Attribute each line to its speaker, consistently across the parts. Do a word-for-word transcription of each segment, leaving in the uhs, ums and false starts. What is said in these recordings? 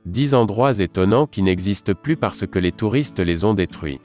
Speaker 1: dix endroits étonnants qui n'existent plus parce que les touristes les ont détruits.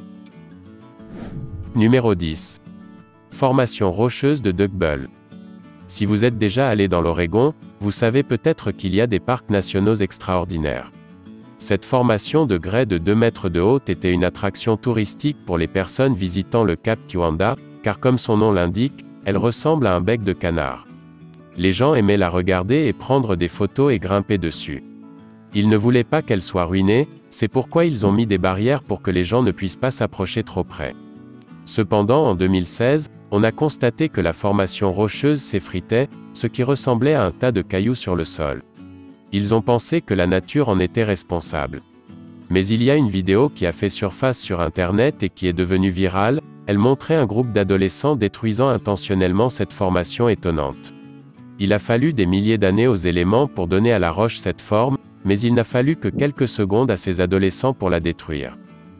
Speaker 1: Numéro dix. Formation rocheuse de Dougbul. Si vous êtes déjà allé dans l'Oregon, vous savez peut-être qu'il y a des parcs nationaux extraordinaires. Cette formation de grès de deux mètres de haut était une attraction touristique pour les personnes visitant le cap Kiwanda, car comme son nom l'indique, elle ressemble à un bec de canard. Les gens aimaient la regarder et prendre des photos et grimper dessus. Ils ne voulaient pas qu'elle soit ruinée, c'est pourquoi ils ont mis des barrières pour que les gens ne puissent pas s'approcher trop près. Cependant en deux mille seize, on a constaté que la formation rocheuse s'effritait, ce qui ressemblait à un tas de cailloux sur le sol. Ils ont pensé que la nature en était responsable. Mais il y a une vidéo qui a fait surface sur internet et qui est devenue virale, elle montrait un groupe d'adolescents détruisant intentionnellement cette formation étonnante. Il a fallu des milliers d'années aux éléments pour donner à la roche cette forme, mais il n'a fallu que quelques secondes à ces adolescents pour la détruire.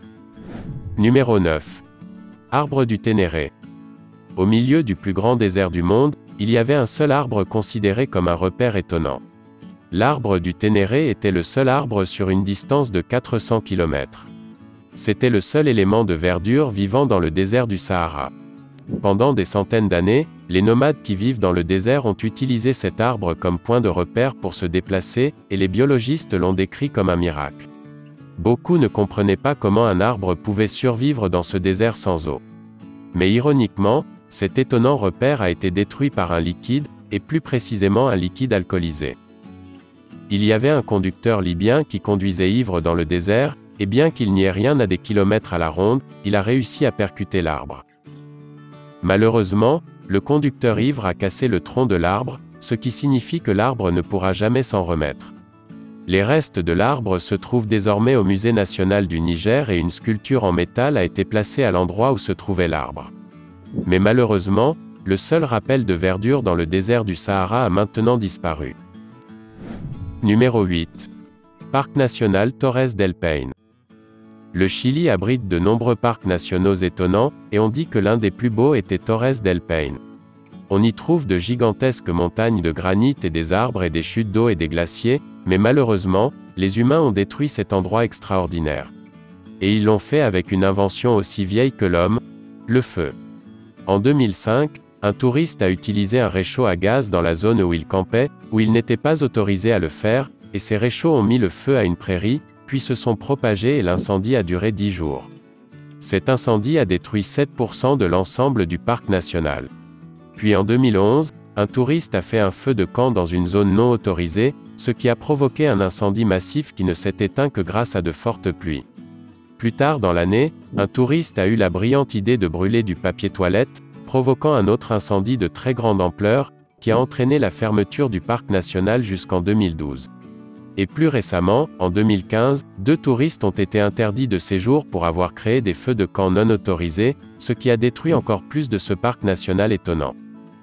Speaker 1: Numéro neuf. Arbre du Ténéré. Au milieu du plus grand désert du monde, il y avait un seul arbre considéré comme un repère étonnant. L'arbre du Ténéré était le seul arbre sur une distance de quatre cents kilomètres. C'était le seul élément de verdure vivant dans le désert du Sahara. Pendant des centaines d'années, les nomades qui vivent dans le désert ont utilisé cet arbre comme point de repère pour se déplacer, et les biologistes l'ont décrit comme un miracle. Beaucoup ne comprenaient pas comment un arbre pouvait survivre dans ce désert sans eau. Mais ironiquement, cet étonnant repère a été détruit par un liquide, et plus précisément un liquide alcoolisé. Il y avait un conducteur libyen qui conduisait ivre dans le désert, et bien qu'il n'y ait rien à des kilomètres à la ronde, il a réussi à percuter l'arbre. Malheureusement, le conducteur ivre a cassé le tronc de l'arbre, ce qui signifie que l'arbre ne pourra jamais s'en remettre. Les restes de l'arbre se trouvent désormais au Musée national du Niger et une sculpture en métal a été placée à l'endroit où se trouvait l'arbre. Mais malheureusement, le seul rappel de verdure dans le désert du Sahara a maintenant disparu. Numéro huit. Parc national Torres del Paine. Le Chili abrite de nombreux parcs nationaux étonnants, et on dit que l'un des plus beaux était Torres del Paine. On y trouve de gigantesques montagnes de granit et des arbres et des chutes d'eau et des glaciers, mais malheureusement, les humains ont détruit cet endroit extraordinaire. Et ils l'ont fait avec une invention aussi vieille que l'homme, le feu. En deux mille cinq, un touriste a utilisé un réchaud à gaz dans la zone où il campait, où il n'était pas autorisé à le faire, et ces réchauds ont mis le feu à une prairie, puis se sont propagés et l'incendie a duré dix jours. Cet incendie a détruit sept pour cent de l'ensemble du parc national. Puis en deux mille onze, un touriste a fait un feu de camp dans une zone non autorisée, ce qui a provoqué un incendie massif qui ne s'est éteint que grâce à de fortes pluies. Plus tard dans l'année, un touriste a eu la brillante idée de brûler du papier toilette, provoquant un autre incendie de très grande ampleur, qui a entraîné la fermeture du parc national jusqu'en deux mille douze. Et plus récemment, en deux mille quinze, deux touristes ont été interdits de séjour pour avoir créé des feux de camp non autorisés, ce qui a détruit encore plus de ce parc national étonnant.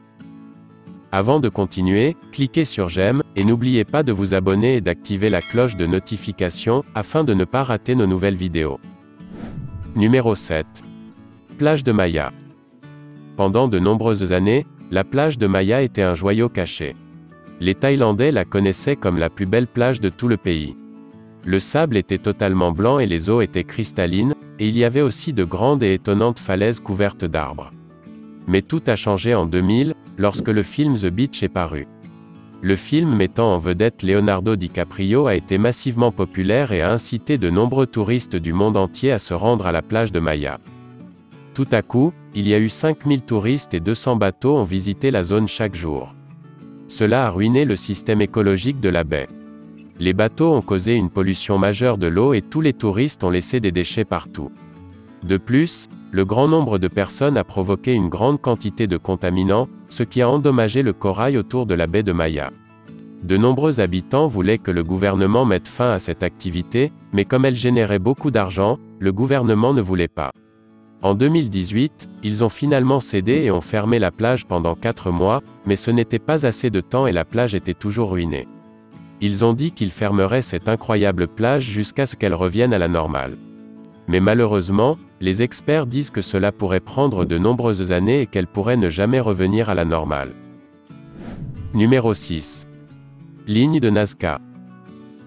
Speaker 1: Avant de continuer, cliquez sur j'aime, et n'oubliez pas de vous abonner et d'activer la cloche de notification, afin de ne pas rater nos nouvelles vidéos. Numéro sept. Plage de Maya. Pendant de nombreuses années, la plage de Maya était un joyau caché. Les Thaïlandais la connaissaient comme la plus belle plage de tout le pays. Le sable était totalement blanc et les eaux étaient cristallines, et il y avait aussi de grandes et étonnantes falaises couvertes d'arbres. Mais tout a changé en deux mille, lorsque le film The Beach est paru. Le film mettant en vedette Leonardo DiCaprio a été massivement populaire et a incité de nombreux touristes du monde entier à se rendre à la plage de Maya. Tout à coup, il y a eu cinq mille touristes et deux cents bateaux ont visité la zone chaque jour. Cela a ruiné le système écologique de la baie. Les bateaux ont causé une pollution majeure de l'eau et tous les touristes ont laissé des déchets partout. De plus, le grand nombre de personnes a provoqué une grande quantité de contaminants, ce qui a endommagé le corail autour de la baie de Maya. De nombreux habitants voulaient que le gouvernement mette fin à cette activité, mais comme elle générait beaucoup d'argent, le gouvernement ne voulait pas. En deux mille dix-huit, ils ont finalement cédé et ont fermé la plage pendant quatre mois, mais ce n'était pas assez de temps et la plage était toujours ruinée. Ils ont dit qu'ils fermeraient cette incroyable plage jusqu'à ce qu'elle revienne à la normale. Mais malheureusement, les experts disent que cela pourrait prendre de nombreuses années et qu'elle pourrait ne jamais revenir à la normale. Numéro six. Ligne de Nazca.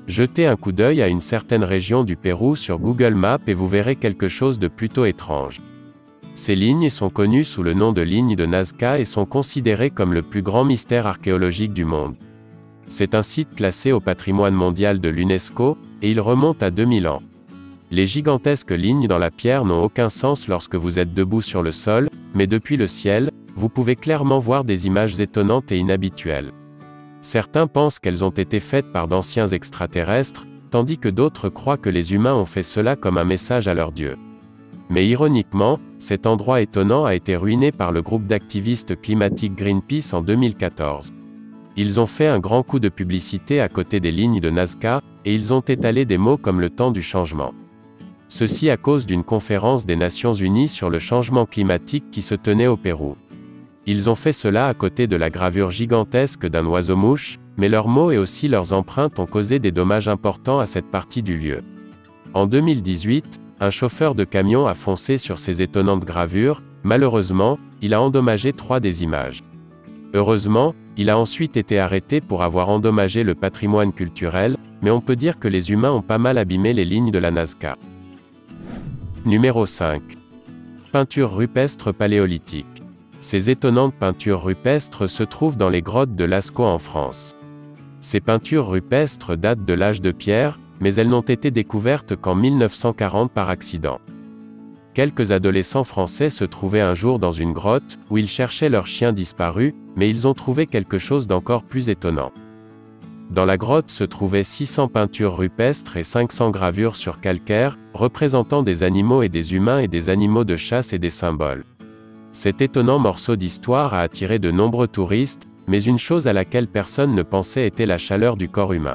Speaker 1: Jetez un coup d'œil à une certaine région du Pérou sur Google Maps et vous verrez quelque chose de plutôt étrange. Ces lignes sont connues sous le nom de lignes de Nazca et sont considérées comme le plus grand mystère archéologique du monde. C'est un site classé au patrimoine mondial de l'UNESCO, et il remonte à deux mille ans. Les gigantesques lignes dans la pierre n'ont aucun sens lorsque vous êtes debout sur le sol, mais depuis le ciel, vous pouvez clairement voir des images étonnantes et inhabituelles. Certains pensent qu'elles ont été faites par d'anciens extraterrestres, tandis que d'autres croient que les humains ont fait cela comme un message à leur dieu. Mais ironiquement, cet endroit étonnant a été ruiné par le groupe d'activistes climatiques Greenpeace en deux mille quatorze. Ils ont fait un grand coup de publicité à côté des lignes de Nazca, et ils ont étalé des mots comme le temps du changement. Ceci à cause d'une conférence des Nations Unies sur le changement climatique qui se tenait au Pérou. Ils ont fait cela à côté de la gravure gigantesque d'un oiseau-mouche, mais leurs mots et aussi leurs empreintes ont causé des dommages importants à cette partie du lieu. En deux mille dix-huit, un chauffeur de camion a foncé sur ces étonnantes gravures. Malheureusement, il a endommagé trois des images. Heureusement, il a ensuite été arrêté pour avoir endommagé le patrimoine culturel, mais on peut dire que les humains ont pas mal abîmé les lignes de la Nazca. Numéro cinq. Peintures rupestres paléolithiques. Ces étonnantes peintures rupestres se trouvent dans les grottes de Lascaux en France. Ces peintures rupestres datent de l'âge de pierre, mais elles n'ont été découvertes qu'en mille neuf cent quarante par accident. Quelques adolescents français se trouvaient un jour dans une grotte, où ils cherchaient leur chien disparu, mais ils ont trouvé quelque chose d'encore plus étonnant. Dans la grotte se trouvaient six cents peintures rupestres et cinq cents gravures sur calcaire, représentant des animaux et des humains et des animaux de chasse et des symboles. Cet étonnant morceau d'histoire a attiré de nombreux touristes, mais une chose à laquelle personne ne pensait était la chaleur du corps humain.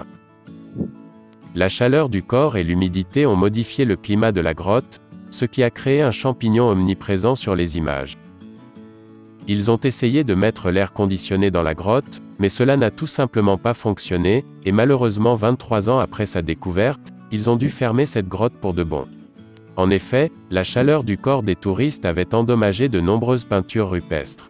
Speaker 1: La chaleur du corps et l'humidité ont modifié le climat de la grotte, ce qui a créé un champignon omniprésent sur les images. Ils ont essayé de mettre l'air conditionné dans la grotte, mais cela n'a tout simplement pas fonctionné, et malheureusement vingt-trois ans après sa découverte, ils ont dû fermer cette grotte pour de bon. En effet, la chaleur du corps des touristes avait endommagé de nombreuses peintures rupestres.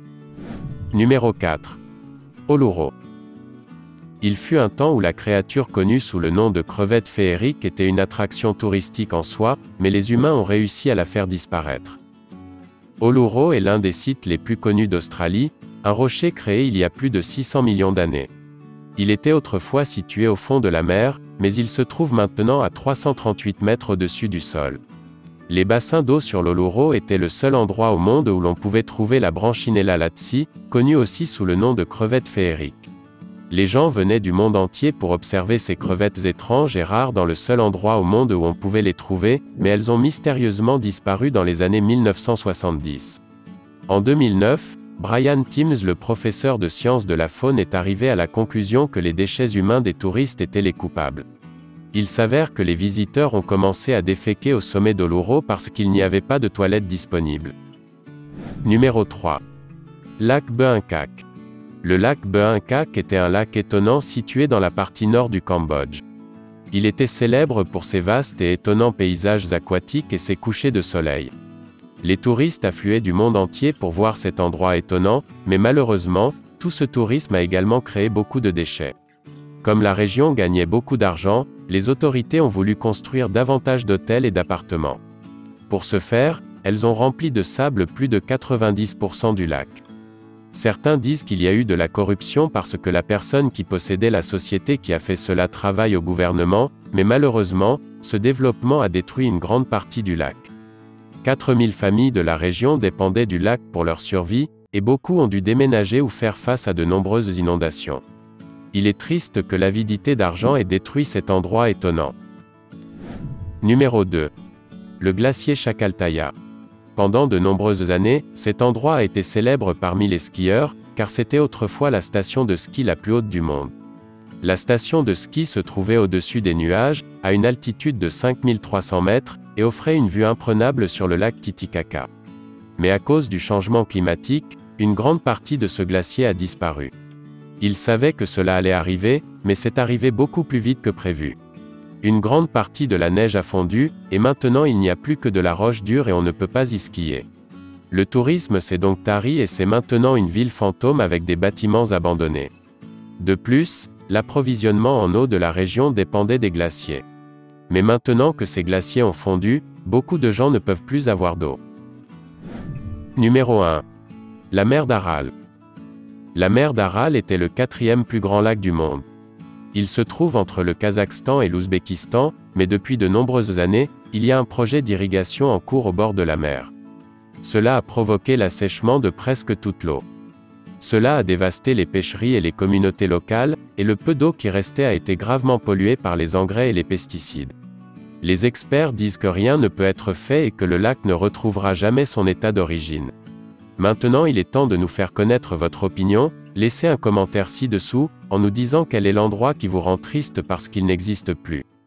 Speaker 1: Numéro quatre. Oruro. Il fut un temps où la créature connue sous le nom de crevette féerique était une attraction touristique en soi, mais les humains ont réussi à la faire disparaître. Oruro est l'un des sites les plus connus d'Australie, un rocher créé il y a plus de six cents millions d'années. Il était autrefois situé au fond de la mer, mais il se trouve maintenant à trois cent trente-huit mètres au-dessus du sol. Les bassins d'eau sur l'Oruro étaient le seul endroit au monde où l'on pouvait trouver la Branchinella latsi, connue aussi sous le nom de crevette féerique. Les gens venaient du monde entier pour observer ces crevettes étranges et rares dans le seul endroit au monde où on pouvait les trouver, mais elles ont mystérieusement disparu dans les années mille neuf cent soixante-dix. En deux mille neuf, Brian Timms, le professeur de sciences de la faune, est arrivé à la conclusion que les déchets humains des touristes étaient les coupables. Il s'avère que les visiteurs ont commencé à déféquer au sommet d'Oruro parce qu'il n'y avait pas de toilettes disponibles. Numéro trois. Lac Beankak. Le lac Beankak était un lac étonnant situé dans la partie nord du Cambodge. Il était célèbre pour ses vastes et étonnants paysages aquatiques et ses couchers de soleil. Les touristes affluaient du monde entier pour voir cet endroit étonnant, mais malheureusement, tout ce tourisme a également créé beaucoup de déchets. Comme la région gagnait beaucoup d'argent, les autorités ont voulu construire davantage d'hôtels et d'appartements. Pour ce faire, elles ont rempli de sable plus de quatre-vingt-dix pour cent du lac. Certains disent qu'il y a eu de la corruption parce que la personne qui possédait la société qui a fait cela travaille au gouvernement, mais malheureusement, ce développement a détruit une grande partie du lac. quatre mille familles de la région dépendaient du lac pour leur survie, et beaucoup ont dû déménager ou faire face à de nombreuses inondations. Il est triste que l'avidité d'argent ait détruit cet endroit étonnant. Numéro deux. Le glacier Chakaltaya. Pendant de nombreuses années, cet endroit a été célèbre parmi les skieurs, car c'était autrefois la station de ski la plus haute du monde. La station de ski se trouvait au-dessus des nuages, à une altitude de cinq mille trois cents mètres, et offrait une vue imprenable sur le lac Titicaca. Mais à cause du changement climatique, une grande partie de ce glacier a disparu. Ils savaient que cela allait arriver, mais c'est arrivé beaucoup plus vite que prévu. Une grande partie de la neige a fondu, et maintenant il n'y a plus que de la roche dure et on ne peut pas y skier. Le tourisme s'est donc tari et c'est maintenant une ville fantôme avec des bâtiments abandonnés. De plus, l'approvisionnement en eau de la région dépendait des glaciers. Mais maintenant que ces glaciers ont fondu, beaucoup de gens ne peuvent plus avoir d'eau. Numéro un. La mer d'Aral. La mer d'Aral était le quatrième plus grand lac du monde. Il se trouve entre le Kazakhstan et l'Ouzbékistan, mais depuis de nombreuses années, il y a un projet d'irrigation en cours au bord de la mer. Cela a provoqué l'assèchement de presque toute l'eau. Cela a dévasté les pêcheries et les communautés locales, et le peu d'eau qui restait a été gravement pollué par les engrais et les pesticides. Les experts disent que rien ne peut être fait et que le lac ne retrouvera jamais son état d'origine. Maintenant il est temps de nous faire connaître votre opinion, laissez un commentaire ci-dessous, en nous disant quel est l'endroit qui vous rend triste parce qu'il n'existe plus.